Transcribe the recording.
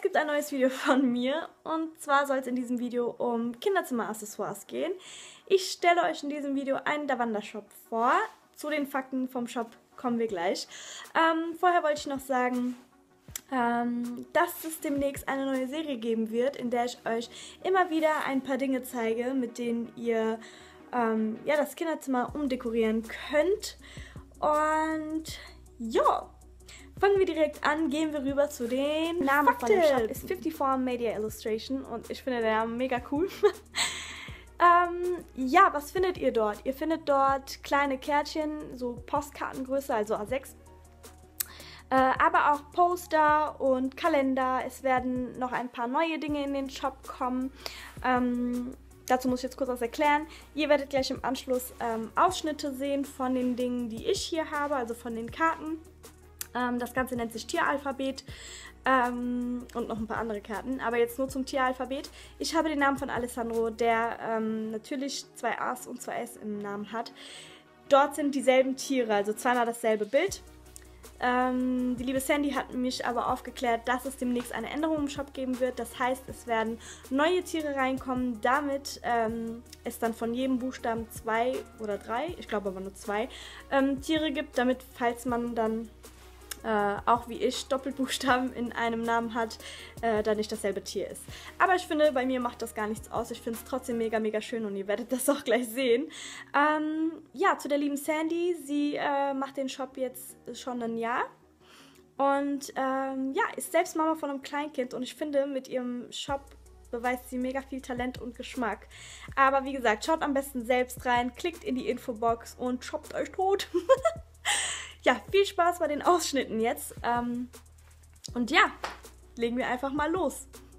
gibt ein neues Video von mir und zwar soll es in diesem Video um Kinderzimmer-Accessoires gehen. Ich stelle euch in diesem Video einen Davanda-Shop vor. Zu den Fakten vom Shop kommen wir gleich. Vorher wollte ich noch sagen, dass es demnächst eine neue Serie geben wird, in der ich euch immer wieder ein paar Dinge zeige, mit denen ihr ja, das Kinderzimmer umdekorieren könnt. Und ja, fangen wir direkt an, gehen wir rüber zu den Namen von dem Shop. Ist 54 Media Illustration und ich finde den Namen mega cool. Ja, was findet ihr dort? Ihr findet dort kleine Kärtchen, so Postkartengröße, also A6. Aber auch Poster und Kalender. Es werden noch ein paar neue Dinge in den Shop kommen. Dazu muss ich jetzt kurz was erklären. Ihr werdet gleich im Anschluss Ausschnitte sehen von den Dingen, die ich hier habe, also von den Karten. Das Ganze nennt sich Tieralphabet und noch ein paar andere Karten, aber jetzt nur zum Tieralphabet. Ich habe den Namen von Alessandro, der natürlich 2 A's und 2 S im Namen hat. Dort sind dieselben Tiere, also zweimal dasselbe Bild. Die liebe Sandy hat mich aber aufgeklärt, dass es demnächst eine Änderung im Shop geben wird. Das heißt, es werden neue Tiere reinkommen, damit es dann von jedem Buchstaben 2 oder 3, ich glaube aber nur 2, Tiere gibt, damit, falls man dann auch wie ich Doppelbuchstaben in einem Namen hat, da nicht dasselbe Tier ist. Aber ich finde, bei mir macht das gar nichts aus. Ich finde es trotzdem mega, mega schön und ihr werdet das auch gleich sehen. Ja, zu der lieben Sandy. Sie macht den Shop jetzt schon ein Jahr und ja, ist selbst Mama von einem Kleinkind und ich finde, mit ihrem Shop beweist sie mega viel Talent und Geschmack. Aber wie gesagt, schaut am besten selbst rein, klickt in die Infobox und shoppt euch tot. Ja, viel Spaß bei den Ausschnitten jetzt. Und ja, legen wir einfach mal los.